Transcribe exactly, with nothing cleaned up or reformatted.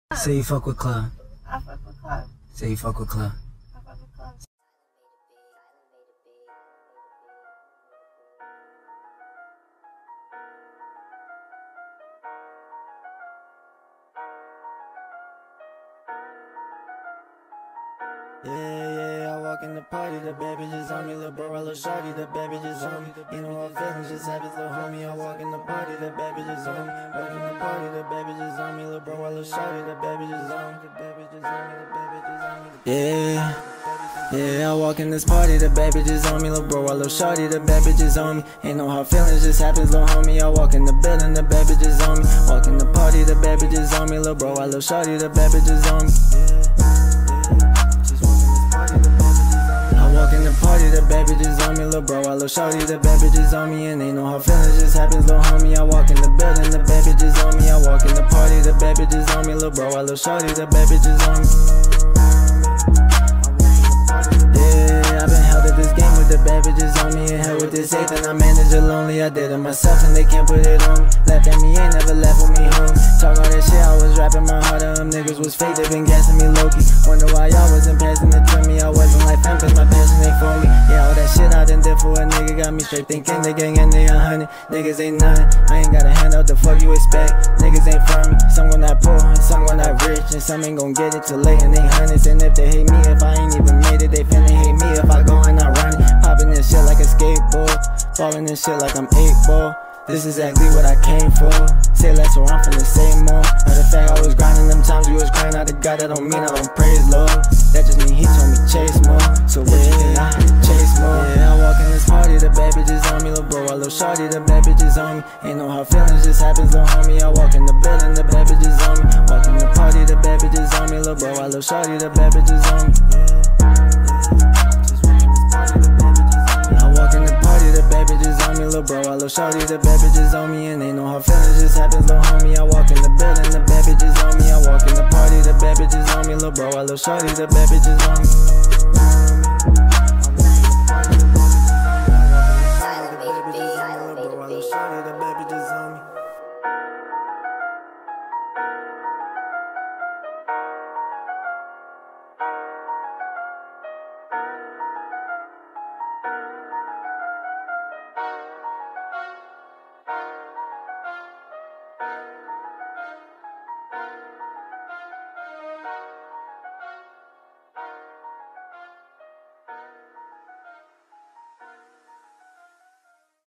Say you fuck with Club. I fuck with Club. Say you fuck with Club. I fuck with Club. Yeah, yeah, I walk in the party, the bad bitches on me, lil' bro, I lil' shawty, the bad bitches on me. You know all feelings, just happens, lil' homie. I walk in the party, the bad bitches on me. Walk in the party, the bad bitches on me, lil' bro, I lil' shawty, the bad bitches on me. The bad bitches on me, the bad bitches on me. Yeah, yeah, I walk in this party, the bad bitches on me, lil' bro, I lil' shawty, the bad bitches on me. Ain't no hard feelings, just happens, lil' homie. I walk in the building, the bad bitches on me. Walk in the party, the bad bitches on me, lil' bro, I lil' shawty, the bad bitches on me. Walk in the party, the bad bitches on me, lil' bro, I lil' shawty, the bad bitches on me. And ain't no hard feelings, just happens, lil' homie. I walk in the building, the bad bitches on me. I walk in the party, the bad bitches on me, lil' bro, I lil' shawty, the bad bitches on me. Yeah, I've been held at this game with the bad bitches on me, and hell with this eighth, and I manage it lonely. I did it myself, and they can't put it on me. Left at me, ain't never left with me home. Talk all that shit, I was rapping my heart out. Them niggas was fake, they been gassing me low-key. Wonder why y'all wasn't passing it to me. I wasn't like fam, cause my passion ain't for me. Yeah, all that shit I done did for a nigga got me straight thinking the gang and they a hundred. Niggas ain't nothing, I ain't got a hand out, the fuck you expect. Niggas ain't from me, some gon' not poor, and some gon' not rich, and some ain't gon' get it till late, and they hundreds. And if they hate me, if I ain't even made it, they finna hate me if I go and I run it. Popping this shit like a skateboard, falling this shit like I'm eight ball. This is exactly what I came for. Say less or I'm finna say more. Matter of fact, I was grinding them times we was crying out to God. That don't mean I don't praise Lord. That just mean he told me chase more. So what you think I had to chase more? Yeah, I walk in this party, the bad bitches on me, lil' bro, I lil' shawty, the bad bitches on me. Ain't no hard feelings, just happens, lil' homie. I walk in the building, the bad bitches on me. Walk in the party, the bad bitches on me, lil' bro, I lil' shawty, the bad bitches on me. Lil' bro, I lil' shawty, the bad bitches on me. And ain't no hard feelings, just happens, lil' homie. I walk in the building, the bad bitches on me. I walk in the party, the bad bitches on me. Lil' bro, I lil' shawty, the bad bitches on me.